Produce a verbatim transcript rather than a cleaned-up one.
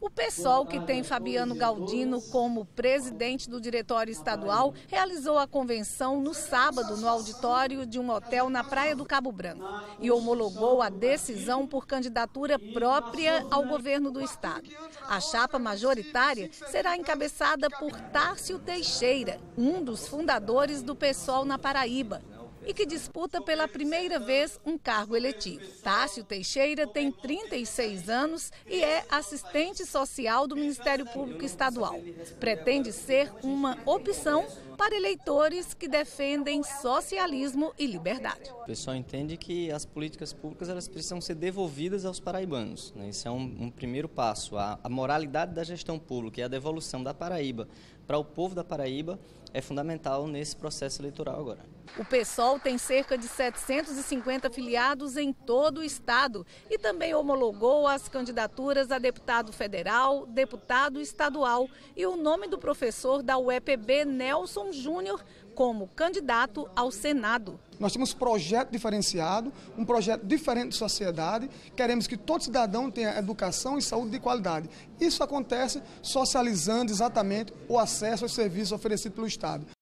O PSOL, que tem Fabiano Galdino como presidente do diretório estadual, realizou a convenção no sábado no auditório de um hotel na Praia do Cabo Branco e homologou a decisão por candidatura própria ao governo do estado. A chapa majoritária será encabeçada por Tárcio Teixeira, um dos fundadores do PSOL na Paraíba, e que disputa pela primeira vez um cargo eletivo. Tárcio Teixeira tem trinta e seis anos e é assistente social do Ministério Público Estadual. Pretende ser uma opção para eleitores que defendem socialismo e liberdade. O pessoal entende que as políticas públicas elas precisam ser devolvidas aos paraibanos, né? Esse é um, um primeiro passo. A, a moralidade da gestão pública e a devolução da Paraíba para o povo da Paraíba é fundamental nesse processo eleitoral agora. O PSOL tem cerca de setecentos e cinquenta filiados em todo o estado e também homologou as candidaturas a deputado federal, deputado estadual e o nome do professor da U E P B, Nelson Júnior, como candidato ao Senado. Nós temos um projeto diferenciado, um projeto diferente de sociedade. Queremos que todo cidadão tenha educação e saúde de qualidade. Isso acontece socializando exatamente o acesso aos serviços oferecidos pelo Estado.